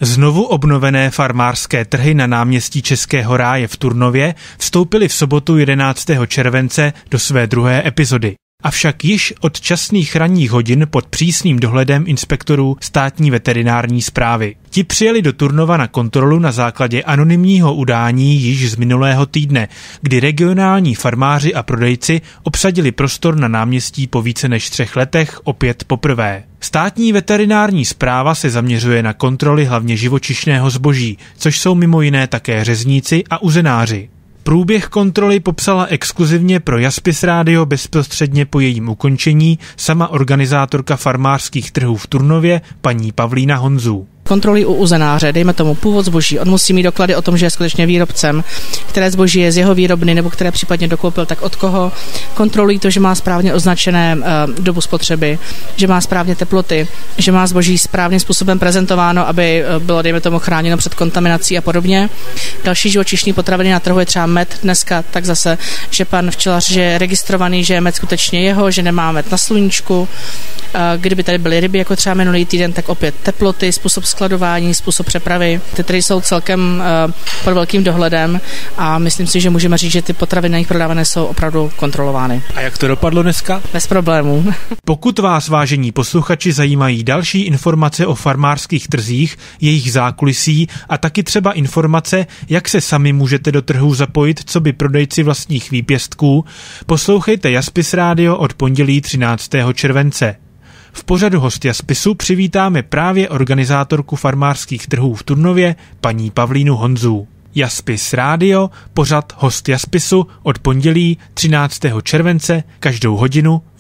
Znovu obnovené farmářské trhy na náměstí Českého ráje v Turnově vstoupily v sobotu 11. července do své druhé epizody. Avšak již od časných ranních hodin pod přísným dohledem inspektorů státní veterinární správy. Ti přijeli do Turnova na kontrolu na základě anonymního udání již z minulého týdne, kdy regionální farmáři a prodejci obsadili prostor na náměstí po více než 3 letech opět poprvé. Státní veterinární správa se zaměřuje na kontroly hlavně živočišného zboží, což jsou mimo jiné také řezníci a uzenáři. Průběh kontroly popsala exkluzivně pro Jaspis Radio bezprostředně po jejím ukončení sama organizátorka farmářských trhů v Turnově paní Pavlína Honzů. Kontrolují u uzenáře, dejme tomu původ zboží, on musí mít doklady o tom, že je skutečně výrobcem, které zboží je z jeho výrobny nebo které případně dokoupil, tak od koho. Kontrolují to, že má správně označené dobu spotřeby, že má správně teploty, že má zboží správným způsobem prezentováno, aby bylo, dejme tomu, chráněno před kontaminací a podobně. Další živočišní potraviny na trhu je třeba med dneska, tak zase, že pan včelař je registrovaný, že je med skutečně jeho, že nemá med na sluníčku. Kdyby tady byly ryby, jako třeba minulý týden, tak opět teploty, způsob skladování, způsob přepravy. Ty tady jsou celkem pod velkým dohledem a myslím si, že můžeme říct, že ty potraviny, jejich prodávané, jsou opravdu kontrolovány. A jak to dopadlo dneska? Bez problémů. Pokud vás, vážení posluchači, zajímají další informace o farmářských trzích, jejich zákulisí a taky třeba informace, jak se sami můžete do trhů zapojit, co by prodejci vlastních výpěstků, poslouchejte Jaspis Radio od pondělí 13. července. V pořadu Host Jaspisu přivítáme právě organizátorku farmářských trhů v Turnově, paní Pavlínu Honzů. Jaspis Radio, pořad Host Jaspisu od pondělí 13. července každou hodinu